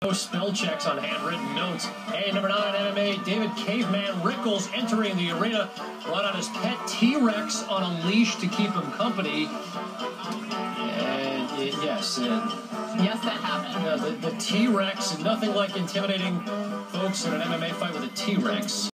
No spell checks on handwritten notes. Hey, number 9 MMA, David Caveman Rickels entering the arena. Brought out his pet T-Rex on a leash to keep him company. And yes, that happened. The T-Rex, nothing like intimidating folks in an MMA fight with a T-Rex.